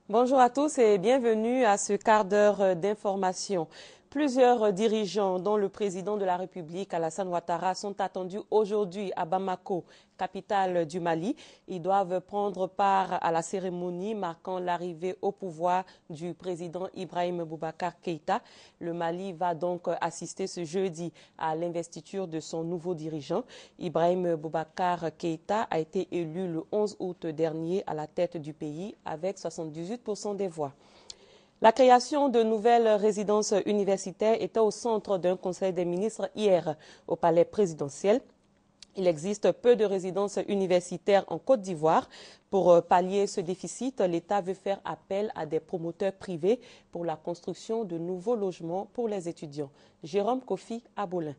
Bonjour à tous et bienvenue à ce quart d'heure d'information. Plusieurs dirigeants, dont le président de la République, Alassane Ouattara, sont attendus aujourd'hui à Bamako, capitale du Mali. Ils doivent prendre part à la cérémonie marquant l'arrivée au pouvoir du président Ibrahim Boubacar Keïta. Le Mali va donc assister ce jeudi à l'investiture de son nouveau dirigeant. Ibrahim Boubacar Keïta a été élu le 11 août dernier à la tête du pays avec 78% des voix. La création de nouvelles résidences universitaires était au centre d'un conseil des ministres hier au palais présidentiel. Il existe peu de résidences universitaires en Côte d'Ivoire. Pour pallier ce déficit, l'État veut faire appel à des promoteurs privés pour la construction de nouveaux logements pour les étudiants. Jérôme Kofi Abolin.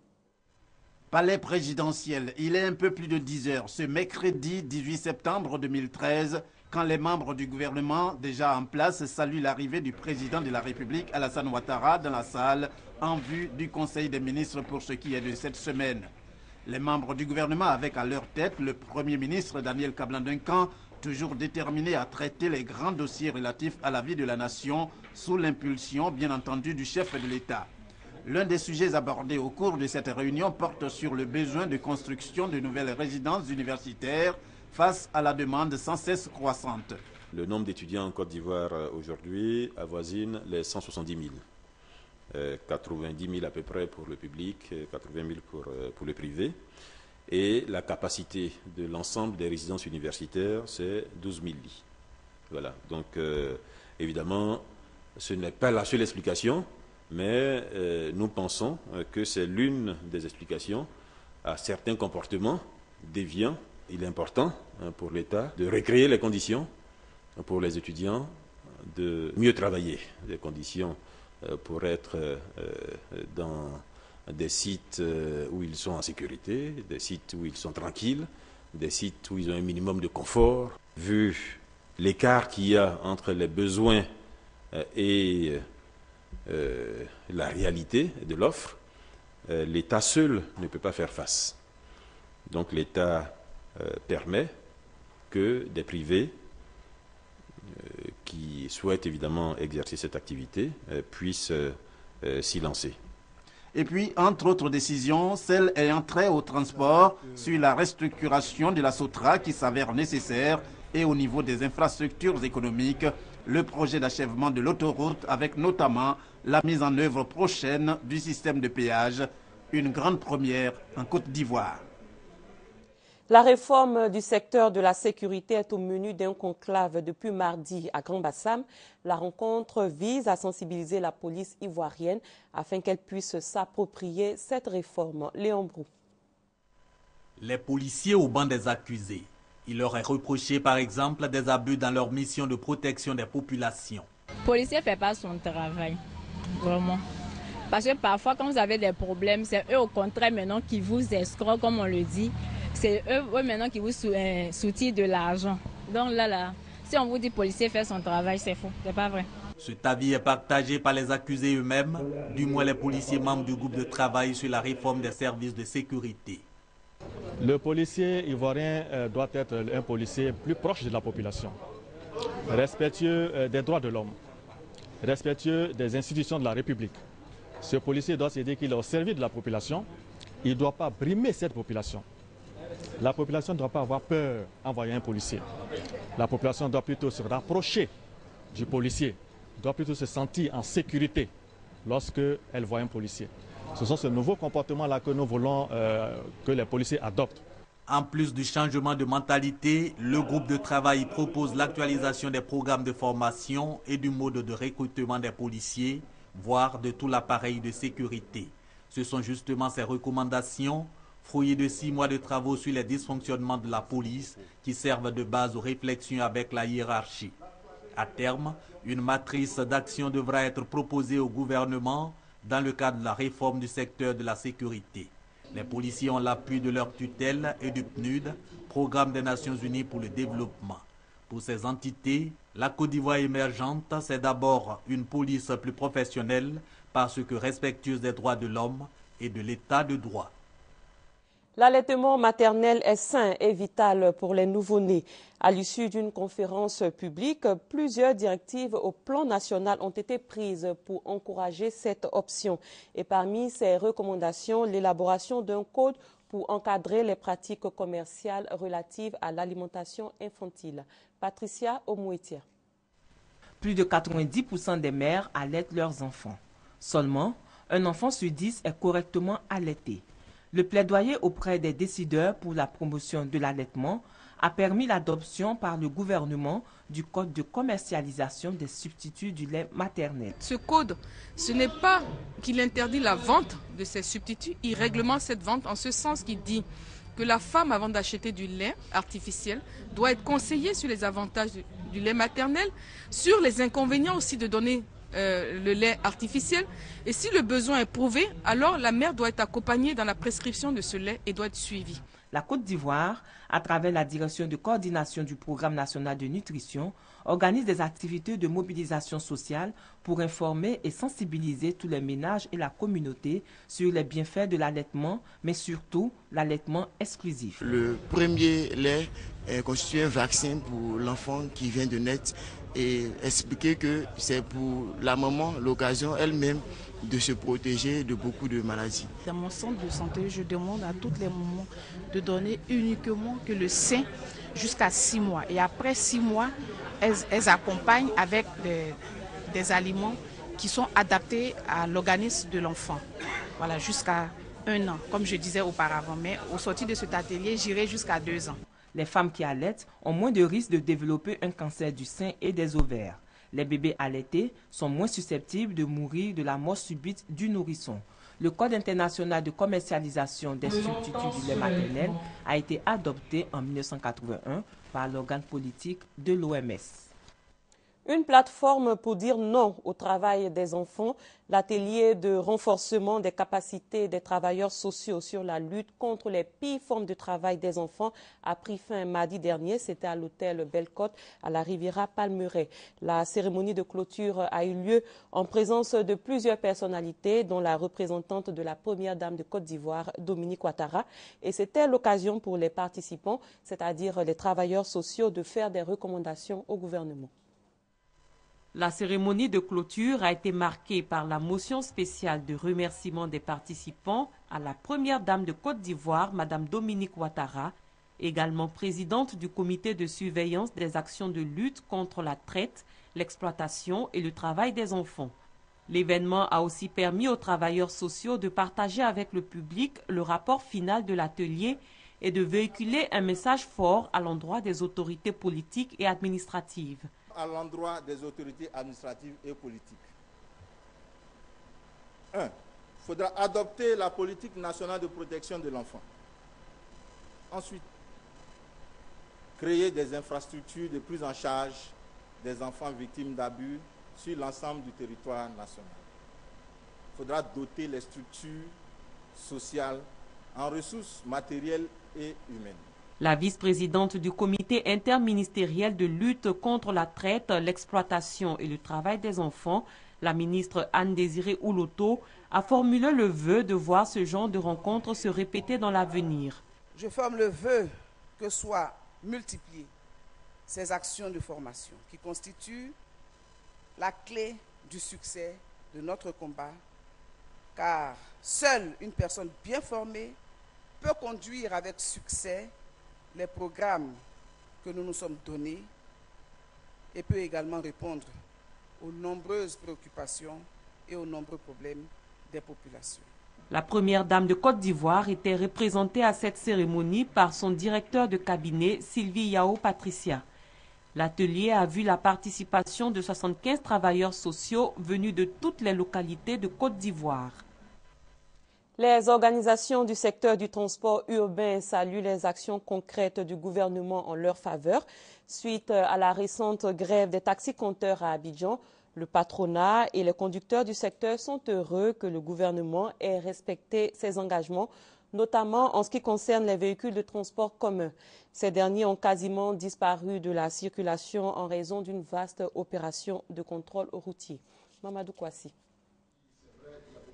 Palais présidentiel, il est un peu plus de 10 heures ce mercredi 18 septembre 2013 quand les membres du gouvernement déjà en place saluent l'arrivée du président de la République Alassane Ouattara dans la salle en vue du Conseil des ministres pour ce qui est de cette semaine. Les membres du gouvernement avec à leur tête le Premier ministre Daniel Kablan-Duncan, toujours déterminé à traiter les grands dossiers relatifs à la vie de la nation sous l'impulsion bien entendu du chef de l'État. L'un des sujets abordés au cours de cette réunion porte sur le besoin de construction de nouvelles résidences universitaires face à la demande sans cesse croissante. Le nombre d'étudiants en Côte d'Ivoire aujourd'hui avoisine les 170 000. 90 000 à peu près pour le public, 80 000 pour le privé. Et la capacité de l'ensemble des résidences universitaires, c'est 12 000 lits. Voilà. Donc, évidemment, ce n'est pas la seule explication, mais nous pensons que c'est l'une des explications à certains comportements déviants. Il est important pour l'État de recréer les conditions pour les étudiants de mieux travailler, des conditions pour être dans des sites où ils sont en sécurité, des sites où ils sont tranquilles, des sites où ils ont un minimum de confort. Vu l'écart qu'il y a entre les besoins et la réalité de l'offre, l'État seul ne peut pas faire face. Donc l'État permet que des privés qui souhaitent évidemment exercer cette activité puissent s'y lancer. Et puis, entre autres décisions, celle ayant trait au transport sur la restructuration de la SOTRA qui s'avère nécessaire et au niveau des infrastructures économiques, le projet d'achèvement de l'autoroute avec notamment la mise en œuvre prochaine du système de péage, une grande première en Côte d'Ivoire. La réforme du secteur de la sécurité est au menu d'un conclave depuis mardi à Grand-Bassam. La rencontre vise à sensibiliser la police ivoirienne afin qu'elle puisse s'approprier cette réforme. Léon Brou. Les policiers au banc des accusés. Il leur est reproché par exemple des abus dans leur mission de protection des populations. Le policier ne fait pas son travail, vraiment. Parce que parfois quand vous avez des problèmes, c'est eux au contraire maintenant qui vous escroquent comme on le dit. C'est eux maintenant qui vous soutirent de l'argent. Donc là, si on vous dit policier fait son travail, c'est faux, c'est pas vrai. Cet avis est partagé par les accusés eux-mêmes, du moins les policiers membres du groupe de travail sur la réforme des services de sécurité. Le policier ivoirien doit être un policier plus proche de la population, respectueux des droits de l'homme, respectueux des institutions de la République. Ce policier doit se dire qu'il est au service de la population, il ne doit pas brimer cette population. La population ne doit pas avoir peur d'envoyer un policier. La population doit plutôt se rapprocher du policier, doit plutôt se sentir en sécurité lorsqu'elle voit un policier. Ce sont ces nouveaux comportements-là que nous voulons que les policiers adoptent. En plus du changement de mentalité, le groupe de travail propose l'actualisation des programmes de formation et du mode de recrutement des policiers, voire de tout l'appareil de sécurité. Ce sont justement ces recommandations, fruit de 6 mois de travaux sur les dysfonctionnements de la police qui servent de base aux réflexions avec la hiérarchie. À terme, une matrice d'action devra être proposée au gouvernement dans le cadre de la réforme du secteur de la sécurité. Les policiers ont l'appui de leur tutelle et du PNUD, Programme des Nations Unies pour le développement. Pour ces entités, la Côte d'Ivoire émergente, c'est d'abord une police plus professionnelle parce que respectueuse des droits de l'homme et de l'état de droit. L'allaitement maternel est sain et vital pour les nouveau-nés. À l'issue d'une conférence publique, plusieurs directives au plan national ont été prises pour encourager cette option. Et parmi ces recommandations, l'élaboration d'un code pour encadrer les pratiques commerciales relatives à l'alimentation infantile. Patricia Omouetia. Plus de 90% des mères allaitent leurs enfants. Seulement, un enfant sur 10 est correctement allaité. Le plaidoyer auprès des décideurs pour la promotion de l'allaitement a permis l'adoption par le gouvernement du code de commercialisation des substituts du lait maternel. Ce code, ce n'est pas qu'il interdit la vente de ces substituts, il réglemente cette vente en ce sens qu'il dit que la femme, avant d'acheter du lait artificiel, doit être conseillée sur les avantages du lait maternel, sur les inconvénients aussi de donner le lait artificiel. Et si le besoin est prouvé, alors la mère doit être accompagnée dans la prescription de ce lait et doit être suivie. La Côte d'Ivoire, à travers la direction de coordination du Programme national de nutrition, organise des activités de mobilisation sociale pour informer et sensibiliser tous les ménages et la communauté sur les bienfaits de l'allaitement, mais surtout l'allaitement exclusif. Le premier lait constitue un vaccin pour l'enfant qui vient de naître et expliquer que c'est pour la maman l'occasion elle-même de se protéger de beaucoup de maladies. Dans mon centre de santé, je demande à toutes les mamans de donner uniquement que le sein jusqu'à 6 mois. Et après 6 mois, elles accompagnent avec des aliments qui sont adaptés à l'organisme de l'enfant. Voilà, jusqu'à 1 an, comme je disais auparavant. Mais au sortir de cet atelier, j'irai jusqu'à 2 ans. Les femmes qui allaitent ont moins de risques de développer un cancer du sein et des ovaires. Les bébés allaités sont moins susceptibles de mourir de la mort subite du nourrisson. Le Code international de commercialisation des substituts du lait maternel a été adopté en 1981 par l'organe politique de l'OMS. Une plateforme pour dire non au travail des enfants, l'atelier de renforcement des capacités des travailleurs sociaux sur la lutte contre les pires formes de travail des enfants a pris fin mardi dernier. C'était à l'hôtel Belle-Côte à la Riviera Palmeraie. La cérémonie de clôture a eu lieu en présence de plusieurs personnalités, dont la représentante de la première dame de Côte d'Ivoire, Dominique Ouattara. Et c'était l'occasion pour les participants, c'est-à-dire les travailleurs sociaux, de faire des recommandations au gouvernement. La cérémonie de clôture a été marquée par la motion spéciale de remerciement des participants à la première dame de Côte d'Ivoire, Mme Dominique Ouattara, également présidente du comité de surveillance des actions de lutte contre la traite, l'exploitation et le travail des enfants. L'événement a aussi permis aux travailleurs sociaux de partager avec le public le rapport final de l'atelier et de véhiculer un message fort à l'endroit des autorités politiques et administratives. À l'endroit des autorités administratives et politiques. 1. Il faudra adopter la politique nationale de protection de l'enfant. Ensuite, créer des infrastructures de prise en charge des enfants victimes d'abus sur l'ensemble du territoire national. Il faudra doter les structures sociales en ressources matérielles et humaines. La vice-présidente du comité interministériel de lutte contre la traite, l'exploitation et le travail des enfants, la ministre Anne-Désirée Ouloto, a formulé le vœu de voir ce genre de rencontres se répéter dans l'avenir. Je forme le vœu que soient multipliées ces actions de formation qui constituent la clé du succès de notre combat, car seule une personne bien formée peut conduire avec succès les programmes que nous nous sommes donnés et peut également répondre aux nombreuses préoccupations et aux nombreux problèmes des populations. La première dame de Côte d'Ivoire était représentée à cette cérémonie par son directeur de cabinet, Sylvie Yao Patricia. L'atelier a vu la participation de 75 travailleurs sociaux venus de toutes les localités de Côte d'Ivoire. Les organisations du secteur du transport urbain saluent les actions concrètes du gouvernement en leur faveur. Suite à la récente grève des taxi-compteurs à Abidjan, le patronat et les conducteurs du secteur sont heureux que le gouvernement ait respecté ses engagements, notamment en ce qui concerne les véhicules de transport commun. Ces derniers ont quasiment disparu de la circulation en raison d'une vaste opération de contrôle routier. Mamadou Kouassi.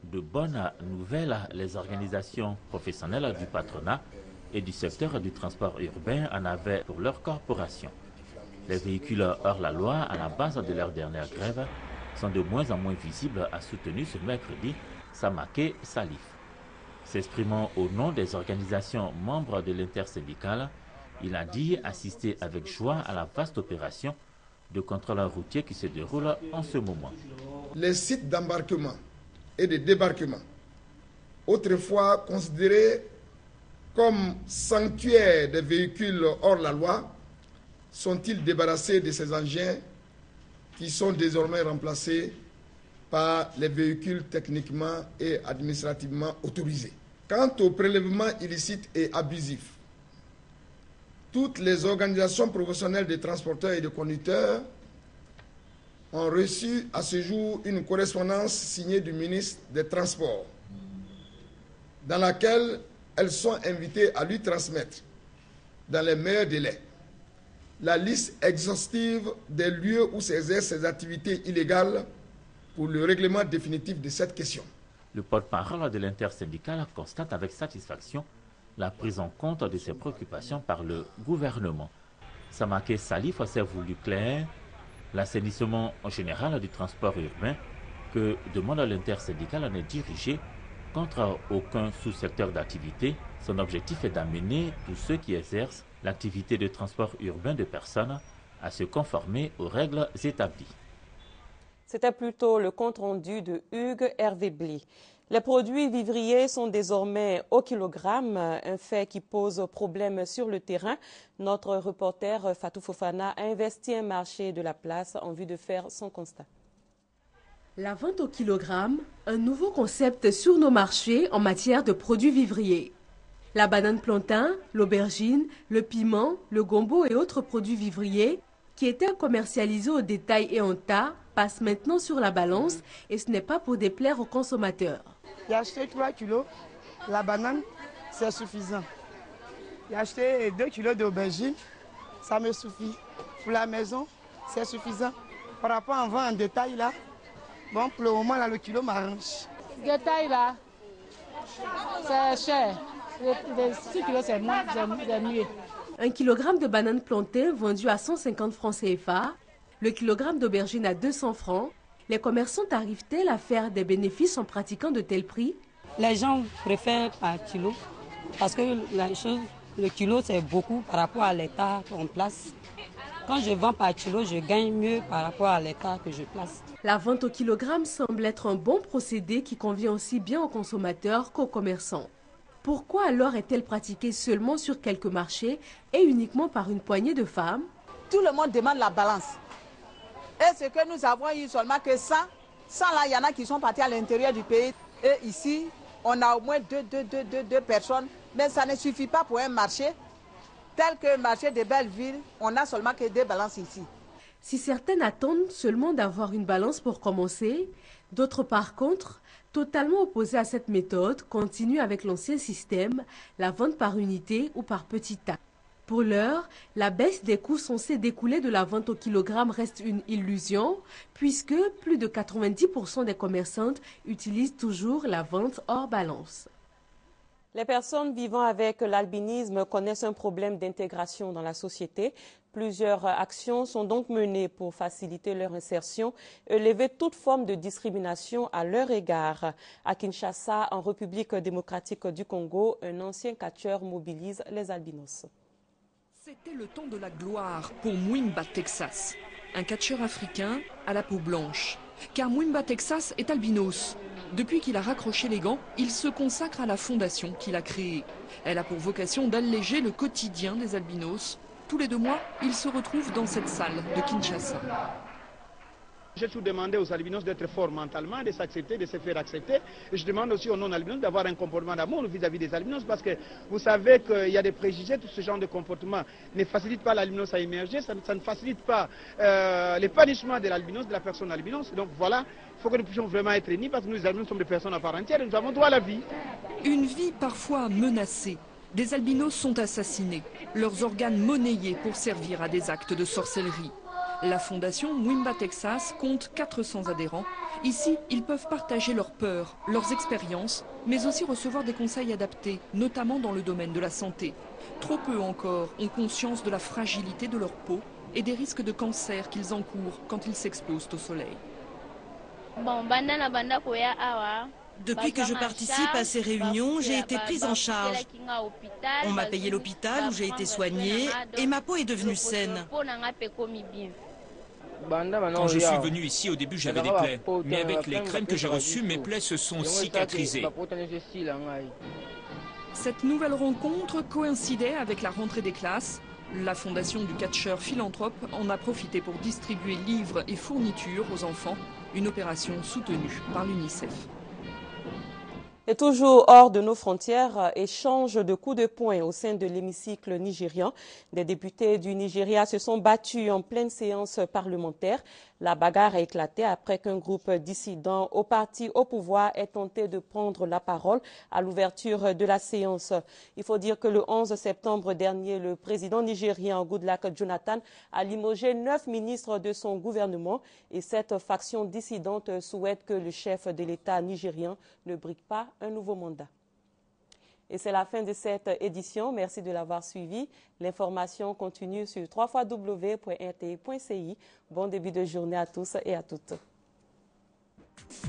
de bonnes nouvelles, les organisations professionnelles du patronat et du secteur du transport urbain en avaient pour leur corporation. Les véhicules hors la loi, à la base de leur dernière grève, sont de moins en moins visibles, a soutenu ce mercredi Samaké Salif. S'exprimant au nom des organisations membres de l'intersyndicale, il a dit assister avec joie à la vaste opération de contrôle routier qui se déroule en ce moment. Les sites d'embarquement et de débarquement, autrefois considérés comme sanctuaires des véhicules hors la loi, sont-ils débarrassés de ces engins qui sont désormais remplacés par les véhicules techniquement et administrativement autorisés. Quant au prélèvement illicite et abusif, toutes les organisations professionnelles de transporteurs et de conducteurs ont reçu à ce jour une correspondance signée du ministre des Transports, dans laquelle elles sont invitées à lui transmettre, dans les meilleurs délais, la liste exhaustive des lieux où s'exercent ces activités illégales pour le règlement définitif de cette question. Le porte-parole de l'intersyndicale constate avec satisfaction la prise en compte de ces préoccupations par le gouvernement. Samaké Salif s'est voulu clair l'assainissement en général du transport urbain que demande l'intersyndicale n'est dirigé contre aucun sous-secteur d'activité. Son objectif est d'amener tous ceux qui exercent l'activité de transport urbain de personnes à se conformer aux règles établies. C'était plutôt le compte-rendu de Hugues Hervé-Bly. Les produits vivriers sont désormais au kilogramme, un fait qui pose problème sur le terrain. Notre reporter Fatou Fofana a investi un marché de la place en vue de faire son constat. La vente au kilogramme, un nouveau concept sur nos marchés en matière de produits vivriers. La banane plantain, l'aubergine, le piment, le gombo et autres produits vivriers qui étaient commercialisés au détail et en tas passent maintenant sur la balance et ce n'est pas pour déplaire aux consommateurs. J'ai acheté 3 kilos, la banane, c'est suffisant. J'ai acheté 2 kilos d'aubergine, ça me suffit. Pour la maison, c'est suffisant. Par rapport à vendre en détail là, bon, pour le moment là, le kilo m'arrange. Détail là, c'est cher. Les 6 kilos, c'est mieux. 1 kilogramme de banane plantain vendu à 150 francs CFA, le kilogramme d'aubergine à 200 francs. Les commerçants arrivent-ils à faire des bénéfices en pratiquant de tels prix? Les gens préfèrent par kilo parce que le kilo c'est beaucoup par rapport à l'état qu'on place. Quand je vends par kilo, je gagne mieux par rapport à l'état que je place. La vente au kilogramme semble être un bon procédé qui convient aussi bien aux consommateurs qu'aux commerçants. Pourquoi alors est-elle pratiquée seulement sur quelques marchés et uniquement par une poignée de femmes? Tout le monde demande la balance. Et ce que nous avons eu seulement que 100 là, il y en a qui sont partis à l'intérieur du pays. Et ici, on a au moins deux personnes. Mais ça ne suffit pas pour un marché. Tel que le marché de Belleville, on n'a seulement que 2 balances ici. Si certaines attendent seulement d'avoir une balance pour commencer, d'autres par contre, totalement opposées à cette méthode, continuent avec l'ancien système, la vente par unité ou par petit tas. Pour l'heure, la baisse des coûts censés découler de la vente au kilogramme reste une illusion, puisque plus de 90% des commerçantes utilisent toujours la vente hors balance. Les personnes vivant avec l'albinisme connaissent un problème d'intégration dans la société. Plusieurs actions sont donc menées pour faciliter leur insertion et lever toute forme de discrimination à leur égard. À Kinshasa, en République démocratique du Congo, un ancien catcheur mobilise les albinos. C'était le temps de la gloire pour Mwimba Texas, un catcheur africain à la peau blanche. Car Mwimba Texas est albinos. Depuis qu'il a raccroché les gants, il se consacre à la fondation qu'il a créée. Elle a pour vocation d'alléger le quotidien des albinos. Tous les 2 mois, il se retrouve dans cette salle de Kinshasa. J'ai tout demandé aux albinos d'être forts mentalement, de s'accepter, de se faire accepter. Et je demande aussi aux non-albinos d'avoir un comportement d'amour vis-à-vis des albinos parce que vous savez qu'il y a des préjugés, tout ce genre de comportement ne facilite pas l'albinos à émerger, ça ne facilite pas l'épanouissement de l'albinos, de la personne albinos. Donc voilà, il faut que nous puissions vraiment être unis parce que nous, les albinos, sommes des personnes à part entière et nous avons droit à la vie. Une vie parfois menacée. Des albinos sont assassinés, leurs organes monnayés pour servir à des actes de sorcellerie. La fondation Mwimba Texas compte 400 adhérents. Ici, ils peuvent partager leurs peurs, leurs expériences, mais aussi recevoir des conseils adaptés, notamment dans le domaine de la santé. Trop peu encore ont conscience de la fragilité de leur peau et des risques de cancer qu'ils encourent quand ils s'exposent au soleil. Depuis que je participe à ces réunions, j'ai été prise en charge. On m'a payé l'hôpital où j'ai été soignée et ma peau est devenue saine. Quand je suis venu ici, au début, j'avais des plaies. Mais avec les crèmes que j'ai reçues, mes plaies se sont cicatrisées. Cette nouvelle rencontre coïncidait avec la rentrée des classes. La fondation du catcheur philanthrope en a profité pour distribuer livres et fournitures aux enfants, une opération soutenue par l'UNICEF. Et toujours hors de nos frontières, échange de coups de poing au sein de l'hémicycle nigérian. Des députés du Nigeria se sont battus en pleine séance parlementaire. La bagarre a éclaté après qu'un groupe dissident au parti au pouvoir ait tenté de prendre la parole à l'ouverture de la séance. Il faut dire que le 11 septembre dernier, le président nigérien Goodluck Jonathan a limogé 9 ministres de son gouvernement et cette faction dissidente souhaite que le chef de l'État nigérien ne brigue pas un nouveau mandat. Et c'est la fin de cette édition. Merci de l'avoir suivi. L'information continue sur www.rti.ci. Bon début de journée à tous et à toutes.